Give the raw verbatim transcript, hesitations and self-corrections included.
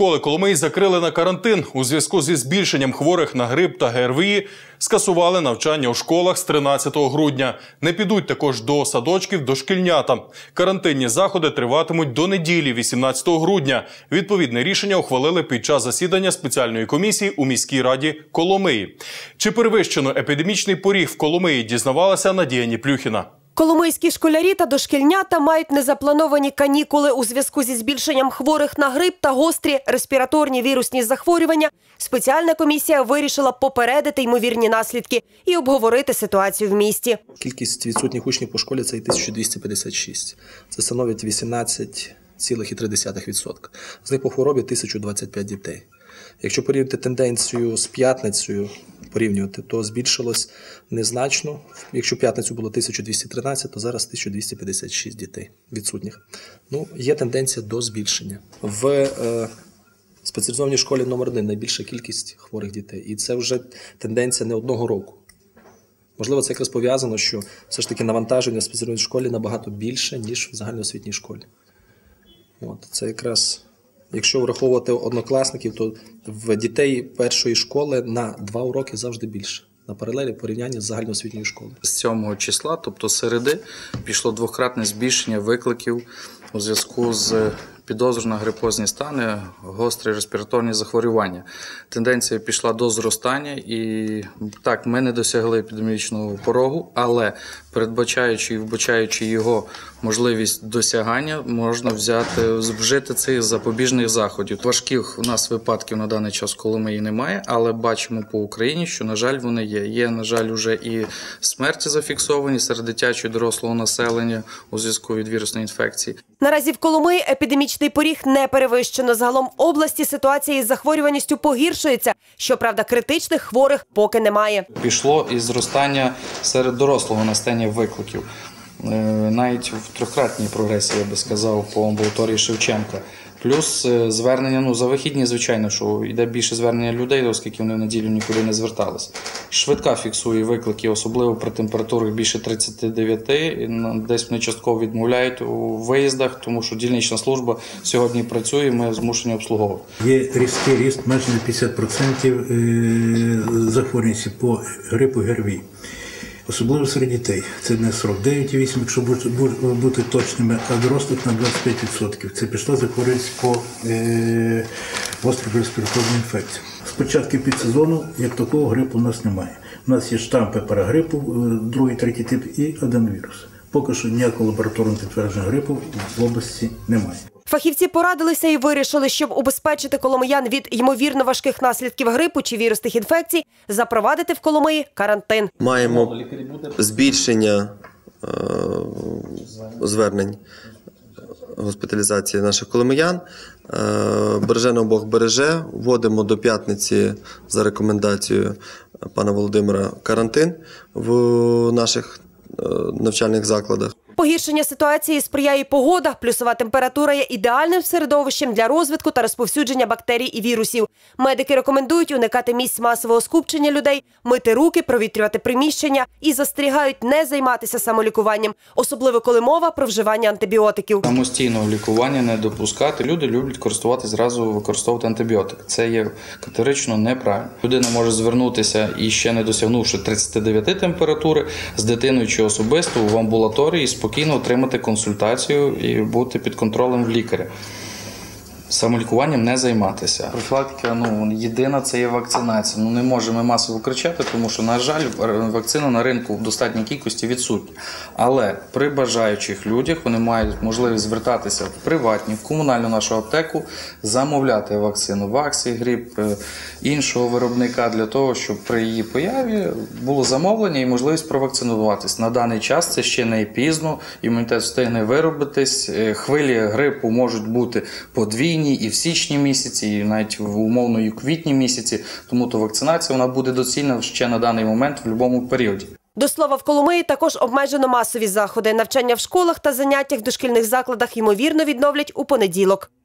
Школи Коломиї закрили на карантин. У зв'язку зі збільшенням хворих на грип та ГРВІ скасували навчання у школах з тринадцятого грудня. Не підуть також до садочків дошкільнята. Карантинні заходи триватимуть до неділі, вісімнадцятого грудня. Відповідне рішення ухвалили під час засідання спеціальної комісії у міській раді Коломиї. Чи перевищено епідемічний поріг в Коломиї, дізнавалася Надія Ніплюхіна. Коломийські школярі та дошкільнята мають незаплановані канікули у зв'язку зі збільшенням хворих на грип та гострі респіраторні вірусні захворювання. Спеціальна комісія вирішила попередити ймовірні наслідки і обговорити ситуацію в місті. Кількість відсутніх учнів по школі – це тисяча двісті п'ятдесят шість. Це становить вісімнадцять цілих три десятих відсотка. З них по хворобі тисяча двадцять п'ять дітей. Якщо порівняти тенденцію з п'ятницею, порівнювати, то збільшилось незначно. Якщо п'ятницю було тисяча двісті тринадцять, то зараз тисяча двісті п'ятдесят шість дітей відсутніх. Ну, є тенденція до збільшення. В е, спеціалізованій школі номер один найбільша кількість хворих дітей. І це вже тенденція не одного року. Можливо, це якраз пов'язано, що все ж таки навантаження в спеціалізованій школі набагато більше, ніж в загальноосвітній школі. От, це якраз... Якщо враховувати однокласників, то в дітей першої школи на два уроки завжди більше. На паралелі порівняння з загальноосвітньою школою. З сьомого числа, тобто середи, пішло двократне збільшення викликів у зв'язку з підозрою на грипозні стани, гострі респіраторні захворювання. Тенденція пішла до зростання і так, ми не досягли епідемічного порогу, але передбачаючи і вбачаючи його можливість досягання, можна взяти, вжити цих запобіжних заходів. Важких у нас випадків на даний час в Коломиї немає, але бачимо по Україні, що, на жаль, вони є. Є, на жаль, вже і смерті зафіксовані серед дитячого і дорослого населення у зв'язку від вірусної інфекції. Наразі в Коломиї епідемічний поріг не перевищено. Загалом в області ситуація із захворюваністю погіршується. Щоправда, критичних хворих поки немає. Пішло і зростання серед дорослого населення викликів. Навіть в трьохкратній прогресії, я би сказав, по амбулаторії Шевченка. Плюс звернення, ну, за вихідні, звичайно, що йде більше звернення людей, оскільки вони в неділю нікуди не зверталися. Швидка фіксує виклики, особливо при температурах більше тридцяти дев'яти. Десь вони частково відмовляють у виїздах, тому що дільнична служба сьогодні працює, ми змушені обслуговувати. Є різкий ріст майже на п'ятдесят відсотків захворюваності по грипу ГРВІ. Особливо серед дітей. Це не сорок дев'ять цілих вісім десятих, якщо бути точними, а дорослих на двадцять п'ять відсотків. Це пішла захворюваність по е, гострій респіраторній інфекції. З початку підсезону, як такого, грипу у нас немає. У нас є штампи парагрипу, другий, третій тип і аденовірус. Поки що ніякого лабораторного підтвердження грипу в області немає. Фахівці порадилися і вирішили, щоб убезпечити коломиян від ймовірно важких наслідків грипу чи вірусних інфекцій, запровадити в Коломиї карантин. Маємо збільшення е, звернень госпіталізації наших коломиян. Е, береже нам Бог береже. Вводимо до п'ятниці за рекомендацією пана Володимира карантин в наших е, навчальних закладах. Погіршення ситуації сприяє погода. Плюсова температура є ідеальним середовищем для розвитку та розповсюдження бактерій і вірусів. Медики рекомендують уникати місць масового скупчення людей, мити руки, провітрювати приміщення і застерігають не займатися самолікуванням, особливо коли мова про вживання антибіотиків. Самостійного лікування не допускати. Люди люблять користуватися, зразу використовувати антибіотики. Це є категорично неправильно. Людина може звернутися і ще не досягнувши тридцяти дев'яти температури з дитиною чи особисто в амбулаторії спокійно отримати консультацію і бути під контролем в лікаря. Самолікуванням не займатися. Профілактика, ну, єдина – це є вакцинація. Ну, не можемо масово кричати, тому що, на жаль, вакцина на ринку в достатній кількості відсутня. Але при бажаючих людях вони мають можливість звертатися в приватні, в комунальну нашу аптеку, замовляти вакцину Ваксі, Гріп, іншого виробника для того, щоб при її появі було замовлення і можливість провакцинуватись. На даний час це ще не пізно, імунітет встигне виробитись, хвилі грипу можуть бути подвійні, і в січні місяці, і навіть в умовно квітні місяці, тому то вакцинація вона буде доцільна ще на даний момент в будь-якому періоді. До слова, в Коломиї також обмежено масові заходи. Навчання в школах та заняттях в дошкільних закладах ймовірно відновлять у понеділок.